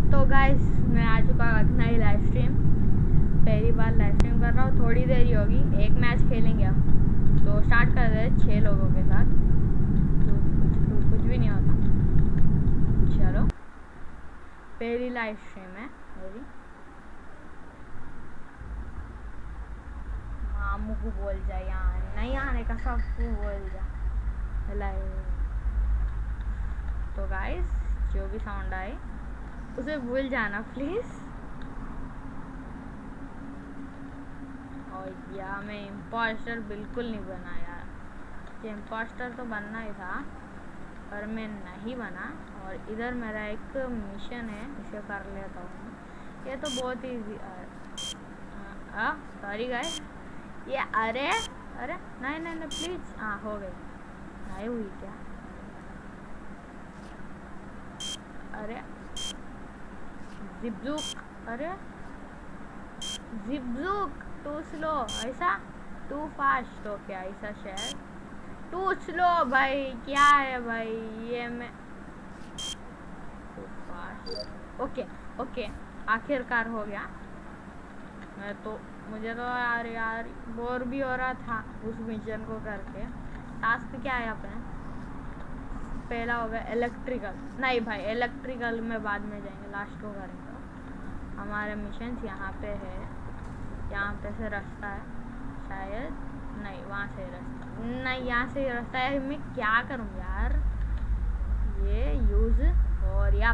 तो गाइस मैं आ चुका हूँ नई लाइव स्ट्रीम। पहली बार लाइव स्ट्रीम कर रहा हूँ, थोड़ी देर ही होगी, एक मैच खेलेंगे हम। तो स्टार्ट कर दे 6 लोगों के साथ, तो कुछ भी नहीं होता। चलो पहली लाइव स्ट्रीम है मेरी। मामू को बोल जा यहाँ नहीं आने का, सबको बोल जा लाइव। तो गाइस जो भी साउंड आए उसे भूल जाना प्लीज। और या मैं इम्पोस्टर बिल्कुल नहीं बना यार, कि इम्पोस्टर तो बनना ही था पर मैं नहीं बना। और इधर मेरा एक मिशन है, इसे कर लेता हूँ। ये तो बहुत ईजी। सॉरी गाइस ये अरे अरे नहीं नहीं नहीं प्लीज। हाँ हो गई, नहीं हुई क्या? अरे जिब्जुक, अरे जिब्जुक टू स्लो, ऐसा टू फास्ट हो क्या? ऐसा शायद टू स्लो भाई, क्या है भाई ये मैं टू फास्ट। ओके ओके आखिरकार हो गया। मैं तो मुझे तो यार बोर भी हो रहा था उस मिशन को करके। टास्क क्या है अपने? पहला हो गया इलेक्ट्रिकल, नहीं भाई इलेक्ट्रिकल में बाद में जाएंगे, लास्ट को करेंगे। हमारे मिशन यहाँ पे है, यहाँ पे से रास्ता है शायद, नहीं वहाँ से रास्ता नहीं, यहाँ से रास्ता है। मैं क्या करूँ यार, ये यूज़ और या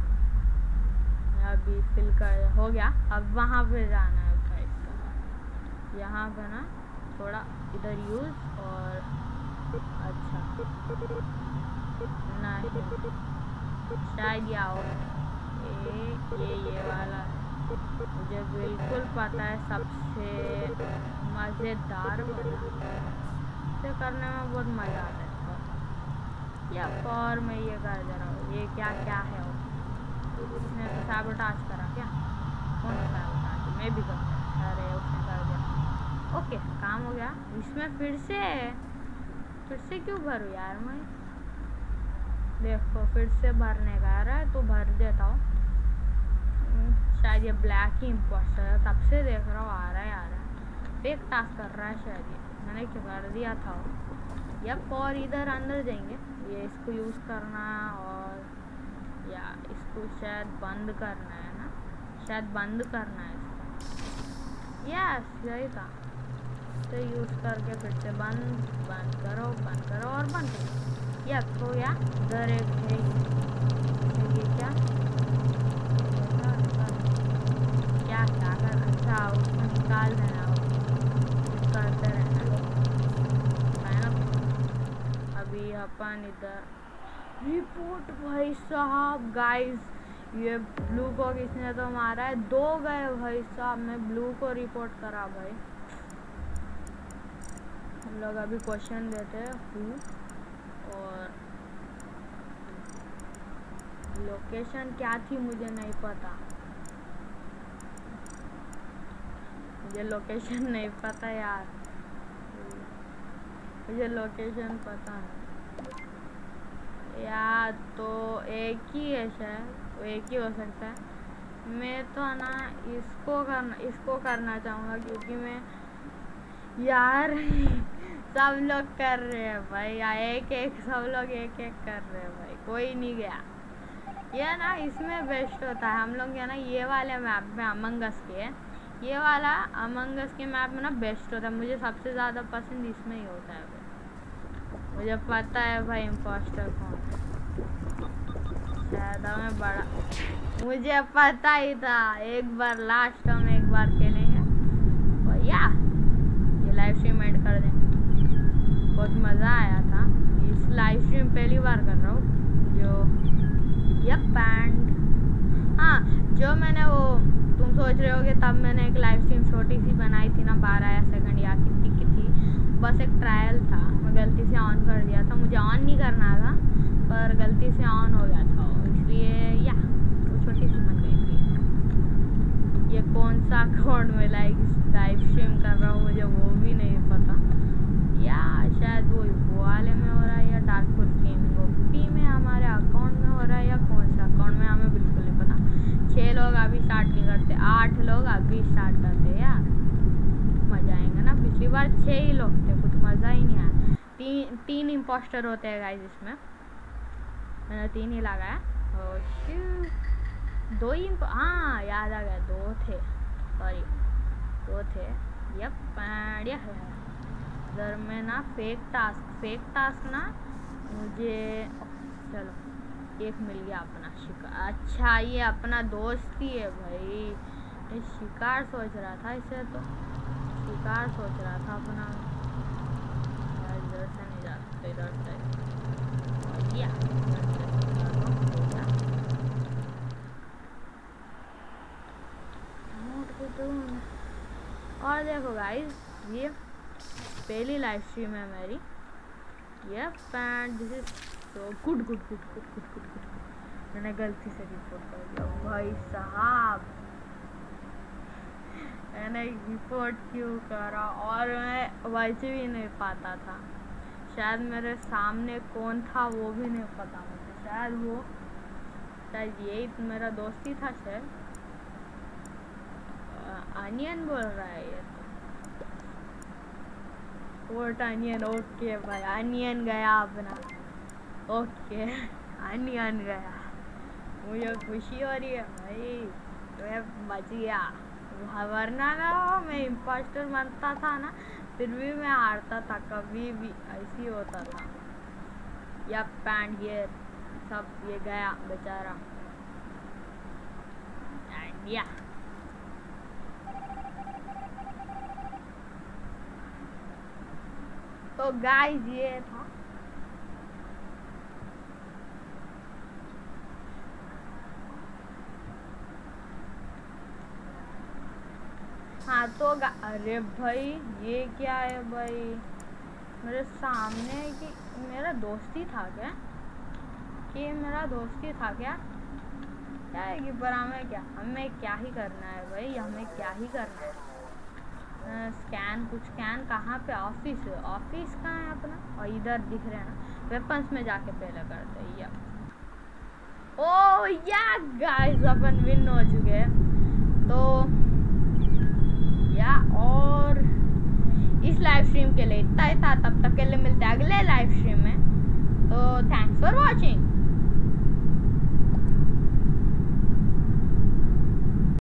अभी फिल कर हो गया। अब वहाँ पे जाना है भाई, यहाँ पे ना थोड़ा इधर यूज़ और अच्छा नहीं शायद ये आओ ये वाला मुझे बिल्कुल पता है, सबसे मज़ेदार वाला इसे करने में बहुत मज़ा आता है। या और मैं ये कर दे रहा हूँ, ये क्या क्या है उसने सैबोटाज करा क्या? कौन सैबोटाज? मैं भी करता। अरे उसने कर दिया, ओके काम हो गया। इसमें फिर से क्यों भरूँ यार मैं? देखो फिर से भरने का आ रहा है तो भर देता हूँ। शायद ये ब्लैक ही इम्पोस्टर है, तब से देख रहा हूँ आ रहा है फेक टास्क कर रहा है शायद। ये मैंने क्या कर दिया था यप। और इधर अंदर जाएंगे, ये इसको यूज़ करना और या इसको शायद बंद करना है ना, शायद बंद करना है इसको। यस यही था, तो यूज़ करके फिर से बंद करो और बंद करो। यस हो गया। इधर एक है ये क्या क्या कर, अच्छा उसमें निकाल देना, करते रहना है ना। अभी अपन इधर रिपोर्ट भाई साहब। गाइस ये ब्लू को किसने तो मारा है, 2 गए भाई साहब। मैं ब्लू को रिपोर्ट करा भाई। हम लोग अभी क्वेश्चन देते हैं हूँ, और लोकेशन क्या थी मुझे नहीं पता, मुझे लोकेशन नहीं पता यार, मुझे लोकेशन पता नहीं यार। तो एक ही है शायद, एक ही हो सकता है। मैं तो ना इसको करना चाहूँगा क्योंकि मैं यार सब लोग कर रहे हैं भाई, एक सब लोग एक कर रहे हैं भाई, कोई नहीं गया। ये ना इसमें बेस्ट होता है हम लोग, या ना ये वाले मैप में अमंग अस के, ये वाला अमंग अस के मैप में ना बेस्ट होता है। मुझे सबसे ज़्यादा पसंद इसमें ही होता है भाई। मुझे पता है भाई इम्पोस्टर कौन है, शायद हमें बड़ा, मुझे पता ही था। एक बार लास्ट हम एक बार खेलेंगे और या ये लाइव स्ट्रीम एंड कर देंगे। बहुत मज़ा आया था, इस लाइव स्ट्रीम पहली बार कर रहा हूँ जो यप। एंड हाँ जो मैंने वो तुम सोच रहे होगे, तब मैंने एक लाइव स्ट्रीम छोटी सी बनाई थी ना, 12 सेकंड या कितनी की थी, बस एक ट्रायल था। मैं गलती से ऑन कर दिया था, मुझे ऑन नहीं करना था पर गलती से ऑन हो गया था, इसलिए या वो छोटी सी बन गई थी। ये कौन सा अकाउंट में लाइव स्ट्रीम कर रहा हूँ मुझे वो भी नहीं पता, या शायद वो वाले में हो रहा है, या डार्क फुल गेमिंग ओपी में हमारे अकाउंट में हो रहा है, या कौन सा अकाउंट में हमें बिल्कुल नहीं पता। लोग अभी स्टार्ट नहीं करते, 8 लोग अभी स्टार्ट करते यार, मजा आएगा ना। पिछली बार 6 ही लोग थे, कुछ मजा ही नहीं आया। तीन इम्पोस्टर होते हैं गाइस इसमें, मैंने 3 ही लगाया। दो ही, हाँ याद आ गया, 2 थे, सॉरी 2 थे। यप बढ़िया है। इधर में ना फेक टास्क ना मुझे, चलो एक मिल गया अपना शिकार। अच्छा ये अपना दोस्त ही है भाई, ये शिकार सोच रहा था, इसे तो शिकार सोच रहा था अपना। इधर से नहीं जा सकते, इधर से और देखो गाइस, ये पहली लाइव स्ट्रीम है मेरी। Yup and this is so good. मैंने गलती से रिपोर्ट कर दिया भाई साहब, मैंने रिपोर्ट क्यों करा, और मैं वैसे भी नहीं पाता था। शायद मेरे सामने कौन था वो भी नहीं पता मुझे, शायद यही तो मेरा दोस्त ही था शायद। अनियन बोल रहा है ये तो, वोट अनियन। ओके भाई, अनियन गया अपना, ओके अनियन गया, मुझे खुशी हो रही है भाई, मैं बच गया। वरना ना मैं इम्पोस्टर बनता था ना, फिर भी मैं हारता था, कभी भी ऐसी होता था। या पैंट ये सब ये गया बेचारा। एंड या तो गाइस ये था। हाँ तो अरे भाई ये क्या है भाई, मेरे सामने कि मेरा दोस्ती था क्या, कि मेरा दोस्ती था क्या है कि, पर हमें क्या ही करना है भाई, हमें क्या ही करना है। स्कैन कहाँ पे, ऑफिस कहाँ है अपना, और इधर दिख रहे हैं ना वेपन्स में जाके पहले करते हैं। ओ या गाइस अपन विन हो चुके हैं। तो या और इस लाइव स्ट्रीम के लिए इतना ही था, तब तक के लिए मिलते हैं अगले लाइव स्ट्रीम में। तो थैंक्स फॉर वॉचिंग।